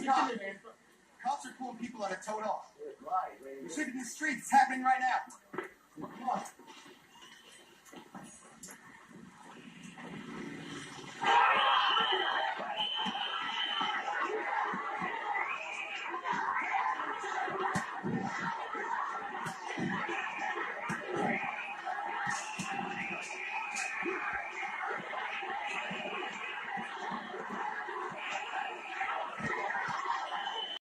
Who's cop, man? Cops are pulling people out of towed off. You're sweeping the streets. It's happening right now. Come on.